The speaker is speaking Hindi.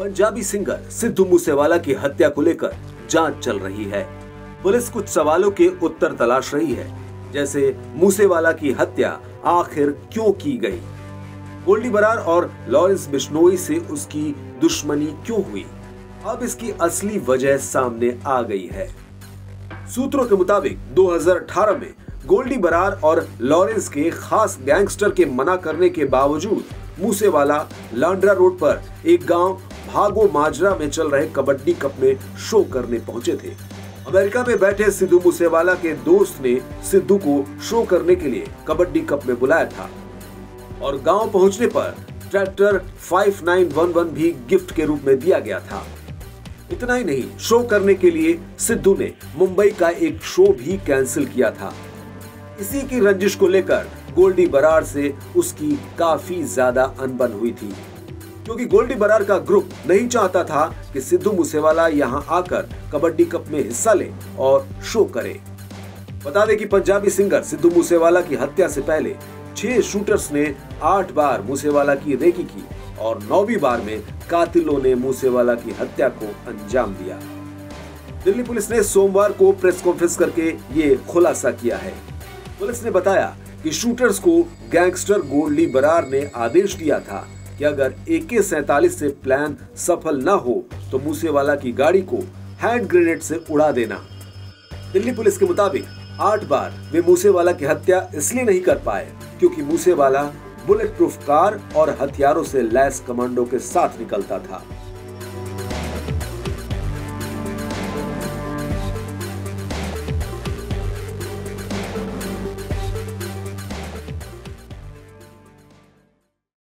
पंजाबी सिंगर सिद्धू मूसेवाला की हत्या को लेकर जांच चल रही है। पुलिस कुछ सवालों के उत्तर तलाश रही है, जैसे मूसेवाला की हत्या आखिर क्यों की गई, गोल्डी बरार और लॉरेंस बिश्नोई से उसकी दुश्मनी क्यों हुई। अब इसकी असली वजह सामने आ गई है। सूत्रों के मुताबिक 2018 में गोल्डी बरार और लॉरेंस के खास गैंगस्टर के मना करने के बावजूद मूसेवाला लांड्रा रोड पर एक गांव भागो माजरा में चल रहे कबड्डी कप में शो करने पहुंचे थे। अमेरिका में बैठे सिद्धू मूसेवाला के दोस्त ने सिद्धू को शो करने के लिए कबड्डी कप में बुलाया था और गांव पहुंचने पर ट्रैक्टर 5911 भी गिफ्ट के रूप में दिया गया था। इतना ही नहीं, शो करने के लिए सिद्धू ने मुंबई का एक शो भी कैंसिल किया था। इसी की रंजिश को लेकर गोल्डी बरार से उसकी काफी ज्यादा अनबन हुई थी, क्योंकि गोल्डी बरार का ग्रुप नहीं चाहता था कि सिद्धू मूसेवाला यहां आकर कबड्डी कप में हिस्सा ले और शो करे। बता दें कि पंजाबी सिंगर सिद्धू मूसेवाला की हत्या से पहले 6 शूटर्स ने 8 बार मूसेवाला की रेकी की और 9वीं बार में कातिलों ने मूसेवाला की हत्या को अंजाम दिया। दिल्ली पुलिस ने सोमवार को प्रेस कॉन्फ्रेंस करके ये खुलासा किया है। पुलिस ने बताया कि शूटर्स को गैंगस्टर गोल्डी बरार ने आदेश दिया था कि अगर AK-47 से प्लान सफल न हो तो मूसेवाला की गाड़ी को हैंड ग्रेनेड से उड़ा देना। दिल्ली पुलिस के मुताबिक 8 बार वे मूसेवाला की हत्या इसलिए नहीं कर पाए क्योंकि मूसेवाला बुलेट प्रूफ कार और हथियारों से लैस कमांडो के साथ निकलता था।